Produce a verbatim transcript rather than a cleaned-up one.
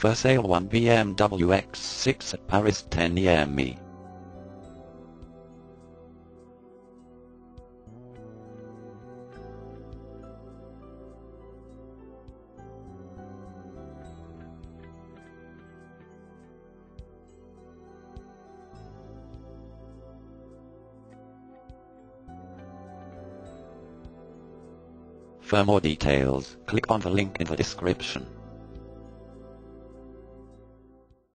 For sale one B M W X six at Paris ten E M E. For more details, click on the link in the description.